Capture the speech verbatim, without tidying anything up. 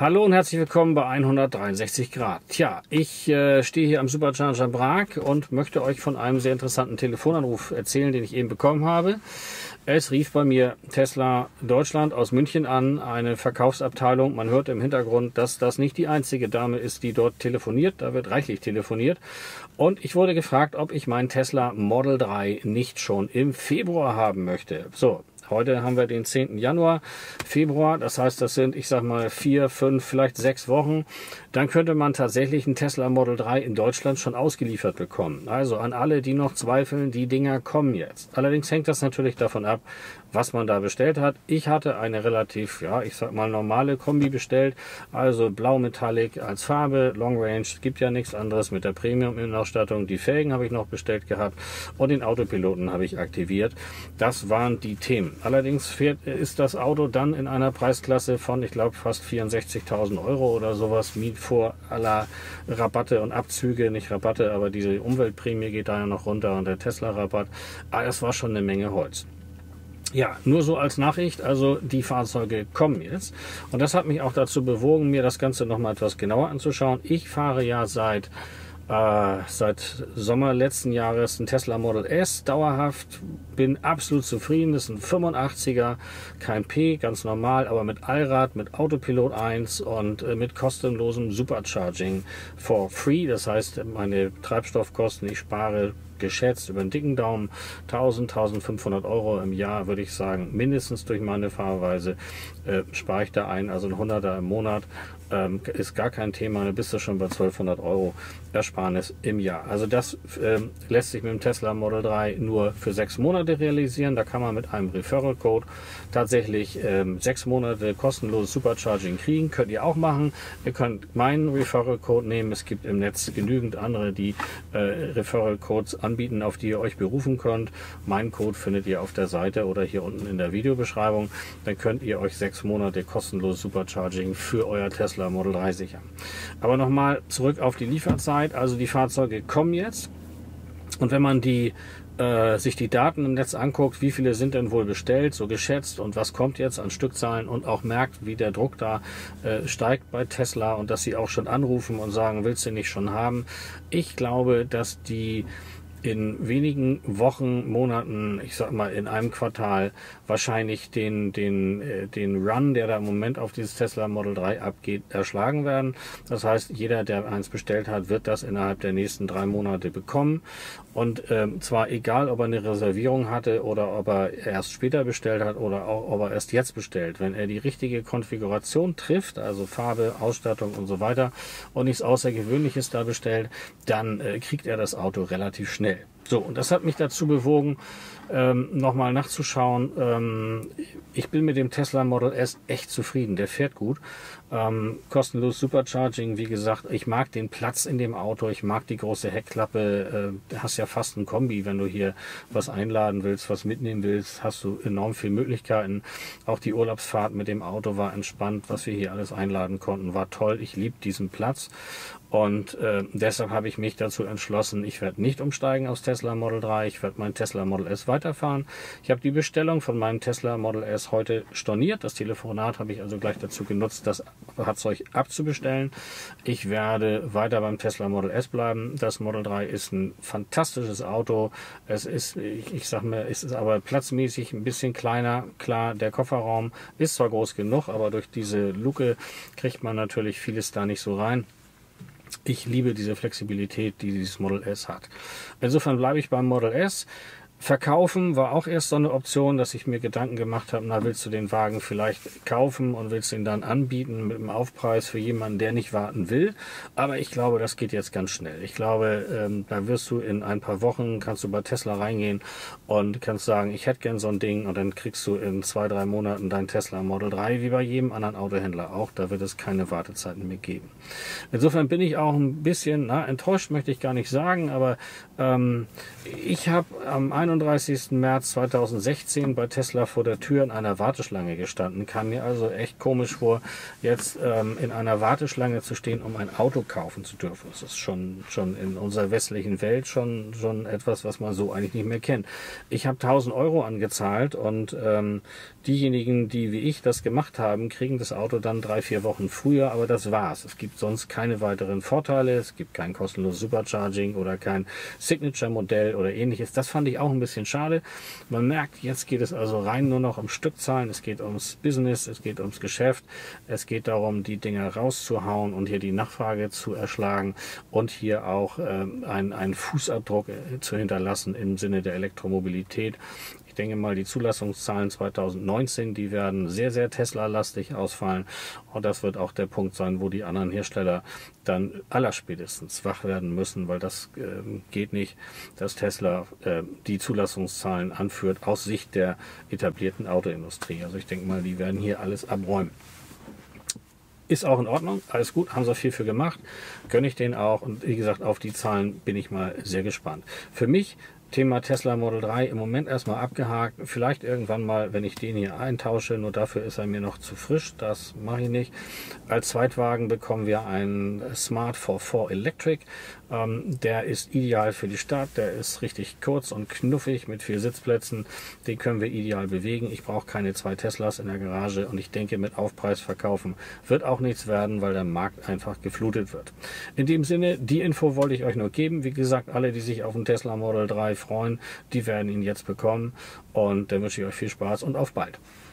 Hallo und herzlich willkommen bei hundertdreiundsechzig Grad. Tja, ich äh, stehe hier am Supercharger Brag und möchte euch von einem sehr interessanten Telefonanruf erzählen, den ich eben bekommen habe. Es rief bei mir Tesla Deutschland aus München an, eine Verkaufsabteilung. Man hört im Hintergrund, dass das nicht die einzige Dame ist, die dort telefoniert. Da wird reichlich telefoniert. Und ich wurde gefragt, ob ich meinen Tesla Model drei nicht schon im Februar haben möchte. So. Heute haben wir den zehnten Januar, Februar, das heißt, das sind, ich sag mal, vier, fünf, vielleicht sechs Wochen. Dann könnte man tatsächlich einen Tesla Model drei in Deutschland schon ausgeliefert bekommen. Also an alle, die noch zweifeln, die Dinger kommen jetzt. Allerdings hängt das natürlich davon ab, was man da bestellt hat. Ich hatte eine relativ, ja, ich sag mal, normale Kombi bestellt, also Blau Metallic als Farbe, Long Range, gibt ja nichts anderes mit der Premium-Innenausstattung. Die Felgen habe ich noch bestellt gehabt und den Autopiloten habe ich aktiviert. Das waren die Themen. Allerdings fährt, ist das Auto dann in einer Preisklasse von, ich glaube, fast vierundsechzigtausend Euro oder sowas, mit vor aller Rabatte und Abzüge, nicht Rabatte, aber diese Umweltprämie geht da ja noch runter und der Tesla-Rabatt. Ah, das war schon eine Menge Holz. Ja, nur so als Nachricht, also die Fahrzeuge kommen jetzt. Und das hat mich auch dazu bewogen, mir das Ganze nochmal etwas genauer anzuschauen. Ich fahre ja seit Äh, seit Sommer letzten Jahres ein Tesla Model S dauerhaft, bin absolut zufrieden, das ist ein fünfundachtziger, kein P, ganz normal, aber mit Allrad, mit Autopilot eins und äh, mit kostenlosem Supercharging for free, das heißt meine Treibstoffkosten, ich spare geschätzt über den dicken Daumen tausend, tausendfünfhundert Euro im Jahr, würde ich sagen, mindestens durch meine Fahrweise äh, spare ich da ein, also ein Hunderter im Monat ähm, ist gar kein Thema, dann bist du schon bei zwölfhundert Euro Ersparnis im Jahr. Also das ähm, lässt sich mit dem Tesla Model drei nur für sechs Monate realisieren, da kann man mit einem Referral Code tatsächlich ähm, sechs Monate kostenloses Supercharging kriegen, könnt ihr auch machen, ihr könnt meinen Referral Code nehmen, es gibt im Netz genügend andere, die äh, Referral Codes anbieten, auf die ihr euch berufen könnt. Meinen Code findet ihr auf der Seite oder hier unten in der Videobeschreibung. Dann könnt ihr euch sechs Monate kostenlos Supercharging für euer Tesla Model drei sichern. Aber nochmal zurück auf die Lieferzeit. Also die Fahrzeuge kommen jetzt. Und wenn man die äh, sich die Daten im Netz anguckt, wie viele sind denn wohl bestellt, so geschätzt und was kommt jetzt an Stückzahlen und auch merkt, wie der Druck da äh, steigt bei Tesla und dass sie auch schon anrufen und sagen, willst du nicht schon haben? Ich glaube, dass die in wenigen Wochen, Monaten, ich sag mal in einem Quartal wahrscheinlich den, den, den Run, der da im Moment auf dieses Tesla Model drei abgeht, erschlagen werden. Das heißt, jeder, der eins bestellt hat, wird das innerhalb der nächsten drei Monate bekommen. Und ähm, zwar egal, ob er eine Reservierung hatte oder ob er erst später bestellt hat oder auch ob er erst jetzt bestellt. Wenn er die richtige Konfiguration trifft, also Farbe, Ausstattung und so weiter und nichts Außergewöhnliches da bestellt, dann äh, kriegt er das Auto relativ schnell. So, und das hat mich dazu bewogen, ähm, nochmal nachzuschauen. Ähm, ich bin mit dem Tesla Model S echt zufrieden. Der fährt gut. Ähm, kostenlos Supercharging, wie gesagt, ich mag den Platz in dem Auto, ich mag die große Heckklappe. Äh, du hast ja fast ein Kombi, wenn du hier was einladen willst, was mitnehmen willst, hast du enorm viele Möglichkeiten. Auch die Urlaubsfahrt mit dem Auto war entspannt, was wir hier alles einladen konnten, war toll. Ich liebe diesen Platz. Und äh, deshalb habe ich mich dazu entschlossen, ich werde nicht umsteigen aus Tesla Model drei, ich werde mein Tesla Model S weiterfahren. Ich habe die Bestellung von meinem Tesla Model S heute storniert. Das Telefonat habe ich also gleich dazu genutzt, das Fahrzeug abzubestellen. Ich werde weiter beim Tesla Model S bleiben. Das Model drei ist ein fantastisches Auto. Es ist, ich, ich sag mir, es ist aber platzmäßig ein bisschen kleiner. Klar, der Kofferraum ist zwar groß genug, aber durch diese Luke kriegt man natürlich vieles da nicht so rein. Ich liebe diese Flexibilität, die dieses Model S hat. Insofern bleibe ich beim Model S. Verkaufen war auch erst so eine Option, dass ich mir Gedanken gemacht habe, na, willst du den Wagen vielleicht kaufen und willst ihn dann anbieten mit einem Aufpreis für jemanden, der nicht warten will. Aber ich glaube, das geht jetzt ganz schnell. Ich glaube, ähm, da wirst du in ein paar Wochen, kannst du bei Tesla reingehen und kannst sagen, ich hätte gern so ein Ding und dann kriegst du in zwei, drei Monaten dein Tesla Model drei, wie bei jedem anderen Autohändler auch. Da wird es keine Wartezeiten mehr geben. Insofern bin ich auch ein bisschen, na, enttäuscht möchte ich gar nicht sagen, aber ähm, ich habe am einunddreißigsten einunddreißigsten März zweitausendsechzehn bei Tesla vor der Tür in einer Warteschlange gestanden. Kam mir also echt komisch vor, jetzt ähm, in einer Warteschlange zu stehen, um ein Auto kaufen zu dürfen. Das ist schon, schon in unserer westlichen Welt schon, schon etwas, was man so eigentlich nicht mehr kennt. Ich habe tausend Euro angezahlt und ähm, diejenigen, die wie ich das gemacht haben, kriegen das Auto dann drei, vier Wochen früher, aber das war's. Es gibt sonst keine weiteren Vorteile, es gibt kein kostenloses Supercharging oder kein Signature-Modell oder ähnliches. Das fand ich auch ein bisschen schade. Man merkt, jetzt geht es also rein nur noch um Stückzahlen, es geht ums Business, es geht ums Geschäft, es geht darum, die Dinger rauszuhauen und hier die Nachfrage zu erschlagen und hier auch ähm, einen, einen Fußabdruck äh, zu hinterlassen im Sinne der Elektromobilität. Ich denke mal, die Zulassungszahlen zweitausendneunzehn, die werden sehr, sehr Tesla-lastig ausfallen. Und das wird auch der Punkt sein, wo die anderen Hersteller dann allerspätestens wach werden müssen, weil das äh, geht nicht, dass Tesla äh, die Zulassungszahlen anführt aus Sicht der etablierten Autoindustrie. Also ich denke mal, die werden hier alles abräumen. Ist auch in Ordnung, alles gut, haben sie viel für gemacht, gönne ich denen auch. Und wie gesagt, auf die Zahlen bin ich mal sehr gespannt. Für mich Thema Tesla Model drei im Moment erstmal abgehakt. Vielleicht irgendwann mal, wenn ich den hier eintausche, nur dafür ist er mir noch zu frisch. Das mache ich nicht. Als Zweitwagen bekommen wir einen Smart vier vier Electric. Ähm, der ist ideal für die Stadt. Der ist richtig kurz und knuffig mit vier Sitzplätzen. Den können wir ideal bewegen. Ich brauche keine zwei Teslas in der Garage und ich denke, mit Aufpreis verkaufen wird auch nichts werden, weil der Markt einfach geflutet wird. In dem Sinne, die Info wollte ich euch nur geben. Wie gesagt, alle, die sich auf den Tesla Model drei freuen, die werden ihn jetzt bekommen und dann wünsche ich euch viel Spaß und auf bald.